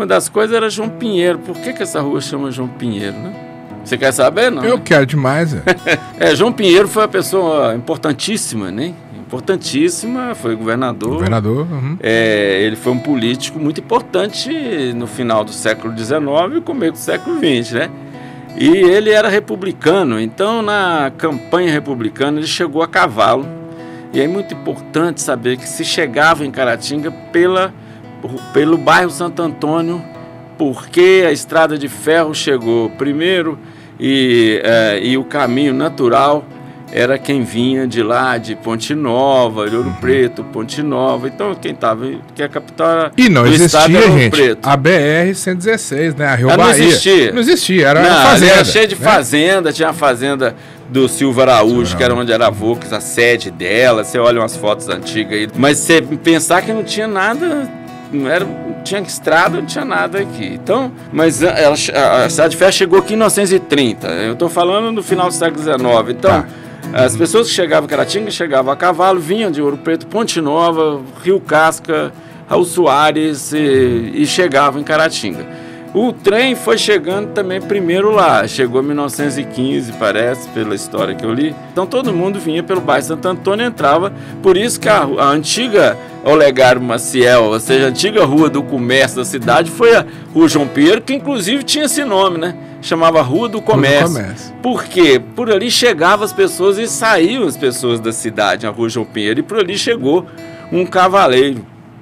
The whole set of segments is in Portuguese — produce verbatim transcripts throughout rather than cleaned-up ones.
das coisas era João Pinheiro. Por que que essa rua chama João Pinheiro, né? Você quer saber, não? Eu quero demais. É. é, João Pinheiro foi uma pessoa importantíssima, né? Importantíssima, foi governador. Governador. Uhum. É, ele foi um político muito importante no final do século dezenove e começo do século vinte, né? E ele era republicano, então na campanha republicana ele chegou a cavalo. E é muito importante saber que se chegava em Caratinga pela, pelo bairro Santo Antônio, porque a estrada de ferro chegou primeiro e, é, e o caminho natural era quem vinha de lá, de Ponte Nova, de Ouro Preto, Ponte Nova. Então, quem estava, que a capital era E não do existia, estado era Ouro gente, Preto. a B R cento e dezesseis, né? A Rio Ela não Bahia. existia. Não existia, era não, uma fazenda. Era cheio de né? fazenda, tinha a fazenda do Silva Araújo, Silva que era onde era a Volks, a sede dela. Você olha umas fotos antigas aí. Mas você pensar que não tinha nada, não era, não tinha estrada, não tinha nada aqui. Então, mas ela, a cidade de ferro chegou aqui em mil novecentos e trinta. Eu estou falando no final do século dezenove. Então, Tá. as pessoas que chegavam em Caratinga chegavam a cavalo, vinham de Ouro Preto, Ponte Nova, Rio Casca, Raul Soares e, e chegavam em Caratinga. O trem foi chegando também primeiro lá, chegou em mil novecentos e quinze, parece, pela história que eu li. Então todo mundo vinha pelo bairro Santo Antônio e entrava, por isso que a, a antiga Olegário Maciel, ou seja, a antiga rua do comércio da cidade, foi a Rua João Pinheiro, que inclusive tinha esse nome, né? Chamava Rua do Comércio. Rua do Comércio. Por quê? Por ali chegavam as pessoas e saíam as pessoas da cidade, a Rua João Pinheiro, e por ali chegou um cavaleiro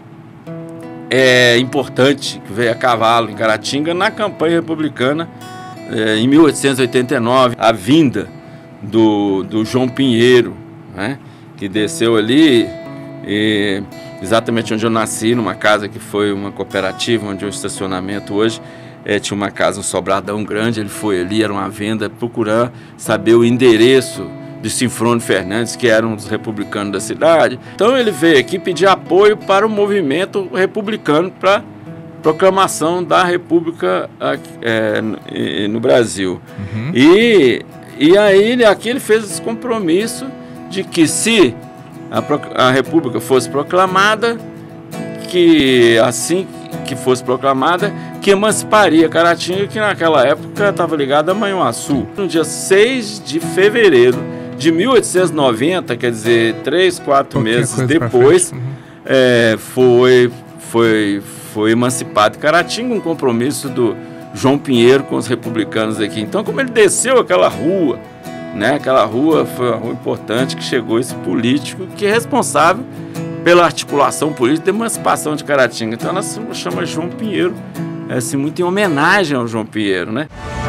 é, importante, que veio a cavalo em Caratinga, na campanha republicana, é, em mil oitocentos e oitenta e nove, a vinda do, do João Pinheiro, né, que desceu ali, e, exatamente onde eu nasci, numa casa que foi uma cooperativa, onde é um estacionamento hoje. É, tinha uma casa, um sobradão grande, ele foi ali, era uma venda, procurando saber o endereço de Sinfrônio Fernandes, que era um dos republicanos da cidade. Então ele veio aqui pedir apoio para o movimento republicano, para a proclamação da República é, no Brasil. Uhum. E, e aí aqui ele fez esse compromisso de que se a, a República fosse proclamada, que assim que fosse proclamada, que emanciparia Caratinga, que naquela época estava ligada a Manhuaçu. No dia seis de fevereiro de mil oitocentos e noventa, quer dizer, três, quatro meses depois, uhum. é, foi, foi, foi emancipado Caratinga, um compromisso do João Pinheiro com os republicanos aqui. Então, como ele desceu aquela rua, né, aquela rua foi uma rua importante, que chegou esse político que é responsável pela articulação política da emancipação de Caratinga. Então ela se chama João Pinheiro, é assim, muito em homenagem ao João Pinheiro, né?